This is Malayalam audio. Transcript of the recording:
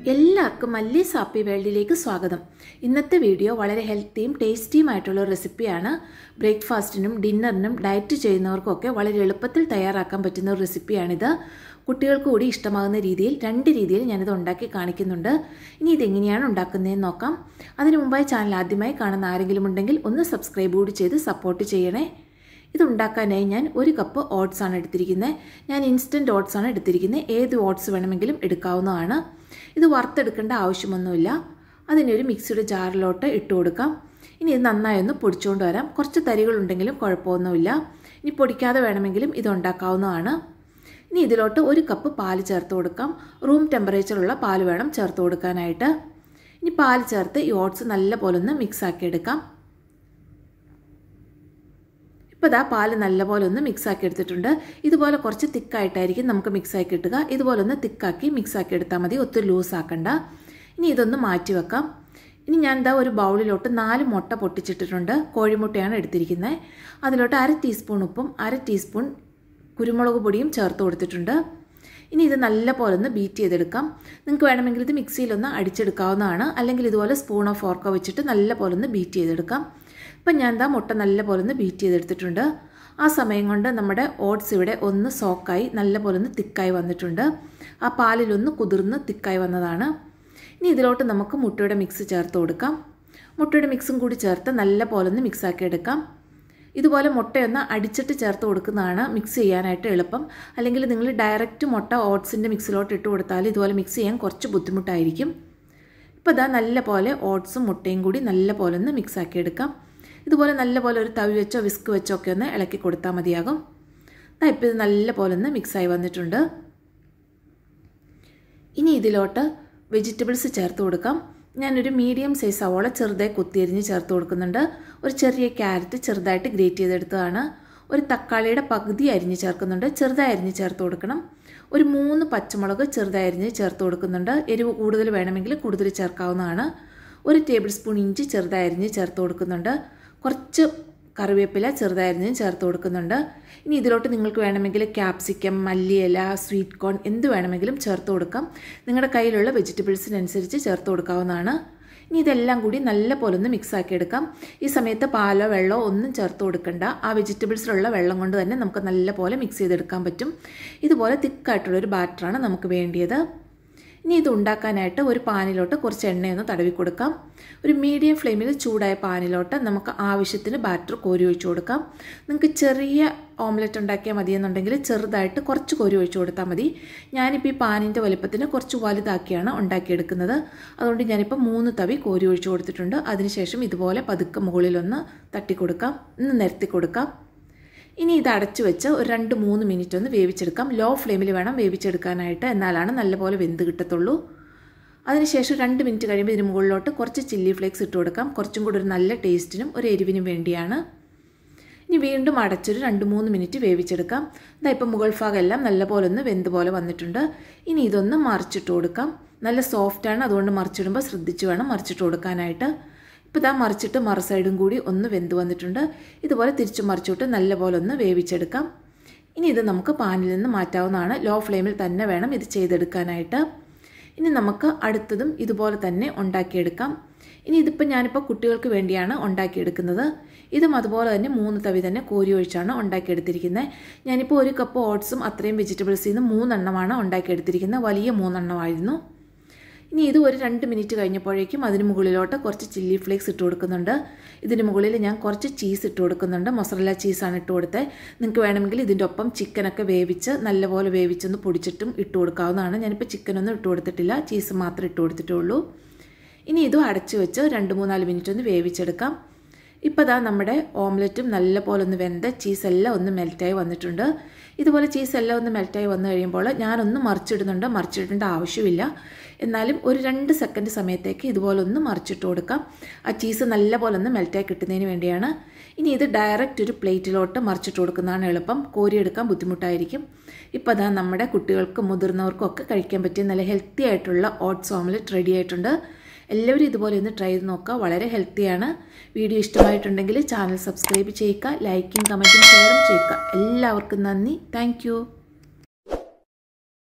എല്ലാവർക്കും മല്ലീസ് ഹാപ്പി വേൾഡിലേക്ക് സ്വാഗതം. ഇന്നത്തെ വീഡിയോ വളരെ ഹെൽത്തിയും ടേസ്റ്റിയുമായിട്ടുള്ള ഒരു റെസിപ്പിയാണ്. ബ്രേക്ക്ഫാസ്റ്റിനും ഡിന്നറിനും ഡയറ്റ് ചെയ്യുന്നവർക്കൊക്കെ വളരെ എളുപ്പത്തിൽ തയ്യാറാക്കാൻ പറ്റുന്ന ഒരു റെസിപ്പിയാണിത്. കുട്ടികൾക്ക് കൂടി ഇഷ്ടമാകുന്ന രീതിയിൽ രണ്ട് രീതിയിൽ ഞാനിത് ഉണ്ടാക്കി കാണിക്കുന്നുണ്ട്. ഇനി ഇതെങ്ങനെയാണ് ഉണ്ടാക്കുന്നതെന്ന് നോക്കാം. അതിനു മുമ്പായി ചാനൽ ആദ്യമായി കാണുന്ന ആരെങ്കിലും ഉണ്ടെങ്കിൽ ഒന്ന് സബ്സ്ക്രൈബ് കൂടി ചെയ്ത് സപ്പോർട്ട് ചെയ്യണേ. ഇതുണ്ടാക്കാനായി ഞാൻ 1 കപ്പ് ഓട്സ് ആണ് എടുത്തിരിക്കുന്നത്. ഞാൻ ഇൻസ്റ്റൻറ്റ് ഓട്സ് ആണ് എടുത്തിരിക്കുന്നത്. ഏത് ഓട്സ് വേണമെങ്കിലും എടുക്കാവുന്നതാണ്. ഇത് വറുത്തെടുക്കേണ്ട ആവശ്യമൊന്നുമില്ല. അതിനൊരു മിക്സിയുടെ ജാറിലോട്ട് ഇട്ട് കൊടുക്കാം. ഇനി ഇത് നന്നായി ഒന്ന് പൊടിച്ചുകൊണ്ട് വരാം. കുറച്ച് തരികളുണ്ടെങ്കിലും കുഴപ്പമൊന്നുമില്ല. ഇനി പൊടിക്കാതെ വേണമെങ്കിലും ഇത് ഉണ്ടാക്കാവുന്നതാണ്. ഇനി ഇതിലോട്ട് 1 കപ്പ് പാല് ചേർത്ത് കൊടുക്കാം. റൂം ടെമ്പറേച്ചറുള്ള പാല് വേണം ചേർത്ത് കൊടുക്കാനായിട്ട്. ഇനി പാല് ചേർത്ത് ഈ ഓട്സ് നല്ലപോലെ ഒന്ന് മിക്സാക്കി എടുക്കാം. ഇപ്പോൾ ഇതാ പാല് നല്ലപോലെ ഒന്ന് മിക്സാക്കി എടുത്തിട്ടുണ്ട്. ഇതുപോലെ കുറച്ച് തിക്കായിട്ടായിരിക്കും നമുക്ക് മിക്സാക്കി കിട്ടുക. ഇതുപോലെ ഒന്ന് തിക്കാക്കി മിക്സാക്കി എടുത്താൽ മതി, ഒത്തിരി ലൂസാക്കണ്ട. ഇനി ഇതൊന്ന് മാറ്റി വെക്കാം. ഇനി ഞാൻ എന്താ ഒരു ബൗളിലോട്ട് 4 മുട്ട പൊട്ടിച്ചിട്ടിട്ടുണ്ട്. കോഴിമുട്ടയാണ് എടുത്തിരിക്കുന്നത്. അതിലോട്ട് 1/2 ടീസ്പൂൺ ഉപ്പും 1/2 ടീസ്പൂൺ കുരുമുളക് പൊടിയും ചേർത്ത് കൊടുത്തിട്ടുണ്ട്. ഇനി ഇത് നല്ലപോലെ ഒന്ന് ബീറ്റ് ചെയ്തെടുക്കാം. നിങ്ങൾക്ക് വേണമെങ്കിൽ ഇത് മിക്സിയിലൊന്ന് അടിച്ചെടുക്കാവുന്നതാണ്. അല്ലെങ്കിൽ ഇതുപോലെ സ്പൂണോ ഫോർക്കോ വെച്ചിട്ട് നല്ലപോലെ ഒന്ന് ബീറ്റ് ചെയ്തെടുക്കാം. ഇപ്പം ഞാൻ എന്താ മുട്ട നല്ലപോലെ ഒന്ന് ബീറ്റ് ചെയ്തെടുത്തിട്ടുണ്ട്. ആ സമയം കൊണ്ട് നമ്മുടെ ഓട്സ് ഇവിടെ ഒന്ന് സോക്കായി നല്ലപോലെ ഒന്ന് തിക്കായി വന്നിട്ടുണ്ട്. ആ പാലിലൊന്ന് കുതിർന്ന് തിക്കായി വന്നതാണ്. ഇനി ഇതിലോട്ട് നമുക്ക് മുട്ടയുടെ മിക്സ് ചേർത്ത് കൊടുക്കാം. മുട്ടയുടെ മിക്സും കൂടി ചേർത്ത് നല്ലപോലെ ഒന്ന് മിക്സാക്കി എടുക്കാം. ഇതുപോലെ മുട്ടയൊന്ന് അടിച്ചിട്ട് ചേർത്ത് കൊടുക്കുന്നതാണ് മിക്സ് ചെയ്യാനായിട്ട് എളുപ്പം. അല്ലെങ്കിൽ നിങ്ങൾ ഡയറക്റ്റ് മുട്ട ഓട്സിൻ്റെ മിക്സിലോട്ട് ഇട്ട് കൊടുത്താൽ ഇതുപോലെ മിക്സ് ചെയ്യാൻ കുറച്ച് ബുദ്ധിമുട്ടായിരിക്കും. ഇപ്പോൾ ഇതാ നല്ലപോലെ ഓട്സും മുട്ടയും കൂടി നല്ലപോലെ ഒന്ന് മിക്സാക്കി എടുക്കാം. ഇതുപോലെ നല്ലപോലെ ഒരു തവി വെച്ചോ വിസ്ക് വെച്ചോ ഒക്കെ ഒന്ന് ഇളക്കി കൊടുത്താൽ മതിയാകും. ഇപ്പോൾ ഇത് നല്ലപോലെ ഒന്ന് മിക്സായി വന്നിട്ടുണ്ട്. ഇനി ഇതിലോട്ട് വെജിറ്റബിൾസ് ചേർത്ത് കൊടുക്കാം. ഞാനൊരു മീഡിയം സൈസ് സവോള ചെറുതായി കുത്തിയരിഞ്ഞ് ചേർത്ത് കൊടുക്കുന്നുണ്ട്. ഒരു ചെറിയ ക്യാരറ്റ് ചെറുതായിട്ട് ഗ്രേറ്റ് ചെയ്തെടുത്തതാണ്. ഒരു തക്കാളിയുടെ പകുതി അരിഞ്ഞ് ചേർക്കുന്നുണ്ട്. ചെറുതായി അരിഞ്ഞ് ചേർത്ത് കൊടുക്കണം. ഒരു 3 പച്ചമുളക് ചെറുതായി അരിഞ്ഞ് ചേർത്ത് കൊടുക്കുന്നുണ്ട്. എരിവ് കൂടുതൽ വേണമെങ്കിൽ കൂടുതൽ ചേർക്കാവുന്നതാണ്. 1 ടേബിൾ സ്പൂൺ ഇഞ്ചി ചെറുതായി അരിഞ്ഞ് ചേർത്ത് കൊടുക്കുന്നുണ്ട്. കുറച്ച് കറിവേപ്പില ചെറുതായി അരിഞ്ഞ് ചേർത്ത് കൊടുക്കുന്നുണ്ട്. ഇനി ഇതിലോട്ട് നിങ്ങൾക്ക് വേണമെങ്കിൽ ക്യാപ്സിക്കം, മല്ലിയില, സ്വീറ്റ് കോൺ എന്ത് വേണമെങ്കിലും ചേർത്ത് കൊടുക്കാം. നിങ്ങളുടെ കയ്യിലുള്ള വെജിറ്റബിൾസിനനുസരിച്ച് ചേർത്ത് കൊടുക്കാവുന്നതാണ്. ഇനി ഇതെല്ലാം കൂടി നല്ലപോലെ ഒന്ന് മിക്സാക്കി എടുക്കാം. ഈ സമയത്ത് പാലോ വെള്ളമോ ഒന്നും ചേർത്ത് കൊടുക്കണ്ട. ആ വെജിറ്റബിൾസിലുള്ള വെള്ളം കൊണ്ട് തന്നെ നമുക്ക് നല്ലപോലെ മിക്സ് ചെയ്തെടുക്കാൻ പറ്റും. ഇതുപോലെ തിക്കായിട്ടുള്ളൊരു ബാറ്ററാണ് നമുക്ക് വേണ്ടിയത്. ഇനി ഇത് ഉണ്ടാക്കാനായിട്ട് ഒരു പാനിലോട്ട് കുറച്ച് എണ്ണയൊന്ന് തടവി കൊടുക്കാം. ഒരു മീഡിയം ഫ്ലെയിമിൽ ചൂടായ പാനിലോട്ട് നമുക്ക് ആവശ്യത്തിന് ബാറ്റർ കോരി ഒഴിച്ചു കൊടുക്കാം. നിങ്ങൾക്ക് ചെറിയ ഓംലെറ്റ് ഉണ്ടാക്കിയാൽ മതിയെന്നുണ്ടെങ്കിൽ ചെറുതായിട്ട് കുറച്ച് കോരി ഒഴിച്ചു കൊടുത്താൽ മതി. ഞാനിപ്പോൾ ഈ പാനിൻ്റെ വലുപ്പത്തിന് കുറച്ച് വലുതാക്കിയാണ് ഉണ്ടാക്കിയെടുക്കുന്നത്. അതുകൊണ്ട് ഞാനിപ്പോൾ 3 തവി കോരി ഒഴിച്ചു കൊടുത്തിട്ടുണ്ട്. അതിനുശേഷം ഇതുപോലെ പതുക്കെ മുകളിലൊന്ന് തട്ടി കൊടുക്കാം, ഒന്ന് നിരത്തി കൊടുക്കാം. ഇനി ഇത് അടച്ചു വെച്ച് ഒരു 2-3 മിനിറ്റ് ഒന്ന് വേവിച്ചെടുക്കാം. ലോ ഫ്ലെയിമിൽ വേണം വേവിച്ചെടുക്കാനായിട്ട്, എന്നാലാണ് നല്ലപോലെ വെന്ത് കിട്ടത്തുള്ളൂ. അതിനുശേഷം 2 മിനിറ്റ് കഴിയുമ്പോൾ ഇതിന് മുകളിലോട്ട് കുറച്ച് ചില്ലി ഫ്ലേക്സ് ഇട്ട് കൊടുക്കാം. കുറച്ചും കൂടി ഒരു നല്ല ടേസ്റ്റിനും ഒരു എരിവിനും വേണ്ടിയാണ്. ഇനി വീണ്ടും അടച്ചൊരു 2-3 മിനിറ്റ് വേവിച്ചെടുക്കാം. ഇപ്പം മുകൾ ഭാഗം എല്ലാം നല്ലപോലെ ഒന്ന് വെന്ത് പോലെ വന്നിട്ടുണ്ട്. ഇനി ഇതൊന്ന് മറിച്ചിട്ട് കൊടുക്കാം. നല്ല സോഫ്റ്റാണ്, അതുകൊണ്ട് മറിച്ചിടുമ്പോൾ ശ്രദ്ധിച്ച് വേണം മറിച്ചിട്ട് കൊടുക്കാനായിട്ട്. ഇപ്പോൾ ഇതാ മറിച്ചിട്ട് മറു സൈഡും കൂടി ഒന്ന് വെന്ത് വന്നിട്ടുണ്ട്. ഇതുപോലെ തിരിച്ചു മറിച്ചിട്ട് നല്ലപോലെ ഒന്ന് വേവിച്ചെടുക്കാം. ഇനി ഇത് നമുക്ക് പാനിൽ നിന്ന് മാറ്റാവുന്നതാണ്. ലോ ഫ്ലെയിമിൽ തന്നെ വേണം ഇത് ചെയ്തെടുക്കാനായിട്ട്. ഇനി നമുക്ക് അടുത്തതും ഇതുപോലെ തന്നെ ഉണ്ടാക്കിയെടുക്കാം. ഇനി ഇതിപ്പോൾ ഞാനിപ്പോൾ കുട്ടികൾക്ക് വേണ്ടിയാണ് ഉണ്ടാക്കിയെടുക്കുന്നത്. ഇതും അതുപോലെ തന്നെ 3 തവി തന്നെ കോരി ഒഴിച്ചാണ് ഉണ്ടാക്കിയെടുത്തിരിക്കുന്നത്. ഞാനിപ്പോൾ 1 കപ്പ് ഓട്സും അത്രയും വെജിറ്റബിൾസിൽ നിന്ന് 3 എണ്ണമാണ് ഉണ്ടാക്കിയെടുത്തിരിക്കുന്നത്. വലിയ 3 എണ്ണമായിരുന്നു. ഇനി ഇത് ഒരു 2 മിനിറ്റ് കഴിഞ്ഞപ്പോഴേക്കും അതിന് മുകളിലോട്ട് കുറച്ച് ചില്ലി ഫ്ലേക്സ് ഇട്ട് കൊടുക്കുന്നുണ്ട്. ഇതിന് മുകളിൽ ഞാൻ കുറച്ച് ചീസ് ഇട്ട് കൊടുക്കുന്നുണ്ട്. മൊസറല്ല ചീസാണ് ഇട്ട് കൊടുത്തത്. നിങ്ങൾക്ക് വേണമെങ്കിൽ ഇതിൻ്റെ ഒപ്പം ചിക്കനൊക്കെ വേവിച്ച് നല്ലപോലെ വേവിച്ചൊന്ന് പൊടിച്ചിട്ടും ഇട്ട് കൊടുക്കാവുന്നതാണ്. ഞാനിപ്പോൾ ചിക്കനൊന്നും ഇട്ട് കൊടുത്തിട്ടില്ല, ചീസ് മാത്രമേ ഇട്ട് കൊടുത്തിട്ടുള്ളൂ. ഇനി ഇതും അടച്ചു വെച്ച് 2-3-4 മിനിറ്റ് ഒന്ന് വേവിച്ചെടുക്കാം. ഇപ്പോൾ ഇതാ നമ്മുടെ ഓംലെറ്റും നല്ലപോലെ ഒന്ന് വെന്ത് ചീസെല്ലാം ഒന്ന് മെൽറ്റായി വന്നിട്ടുണ്ട്. ഇതുപോലെ ചീസെല്ലാം ഒന്ന് മെൽറ്റായി വന്നു കഴിയുമ്പോൾ ഞാനൊന്ന് മറിച്ചിടുന്നുണ്ട്. മറിച്ചിടേണ്ട ആവശ്യമില്ല, എന്നാലും ഒരു 2 സെക്കൻഡ് സമയത്തേക്ക് ഇതുപോലെ ഒന്ന് മറിച്ചിട്ട് കൊടുക്കാം. ആ ചീസ് നല്ലപോലെ ഒന്ന് മെൽറ്റായി കിട്ടുന്നതിന് വേണ്ടിയാണ്. ഇനി ഇത് ഡയറക്റ്റ് ഒരു പ്ലേറ്റിലോട്ട് മറിച്ചിട്ട് കൊടുക്കുന്നതാണ് എളുപ്പം. കോരിയെടുക്കാൻ ബുദ്ധിമുട്ടായിരിക്കും. ഇപ്പോൾ അതാ നമ്മുടെ കുട്ടികൾക്കും മുതിർന്നവർക്കും ഒക്കെ കഴിക്കാൻ പറ്റിയ നല്ല ഹെൽത്തി ആയിട്ടുള്ള ഓട്സ് ഓംലെറ്റ് റെഡി ആയിട്ടുണ്ട്. എല്ലാവരും ഇതുപോലെ ഒന്ന് ട്രൈ ചെയ്ത് നോക്കുക. വളരെ ഹെൽത്തിയാണ്. വീഡിയോ ഇഷ്ടമായിട്ടുണ്ടെങ്കിൽ ചാനൽ സബ്സ്ക്രൈബ് ചെയ്യുക, ലൈക്കും കമൻറ്റും ഷെയറും ചെയ്യുക. എല്ലാവർക്കും നന്ദി. താങ്ക്